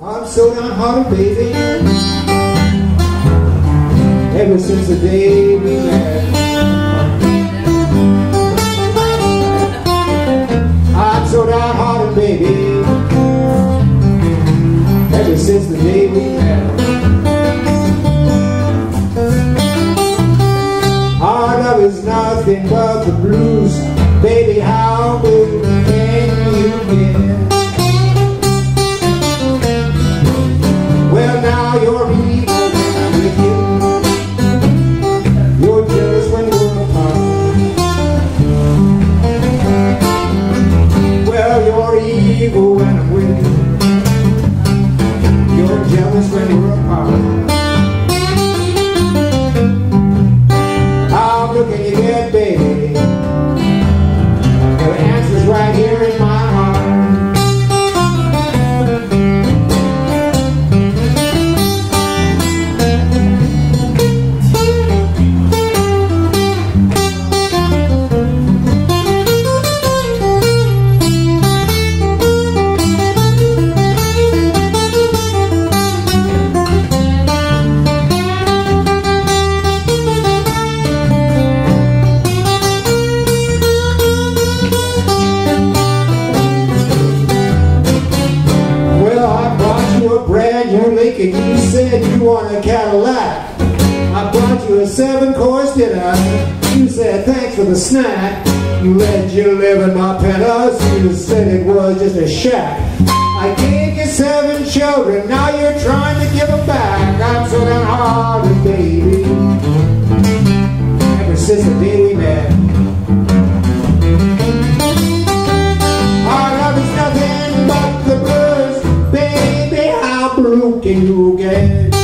I'm so downhearted, baby. Ever since the day we met, I'm so downhearted, baby. Ever since the day we met, our love is nothing but the blues. Baby, how blue can you get? Well, now you're evil when I'm with you. You're jealous when we're apart. Well, you're evil when I'm with you. You're jealous when we're apart. I'm looking you dead, baby. The answer's right here in my heart. You're Lincoln, you said you want a Cadillac. I bought you a 7-course dinner. You said thanks for the snack. You let you live in my penthouse. You said it was just a shack. I gave you 7 children. Now you're trying to give them back. I'm so downhearted, baby. Ever since the day we met, our love is nothing but the blues. Baby, how blue can you get?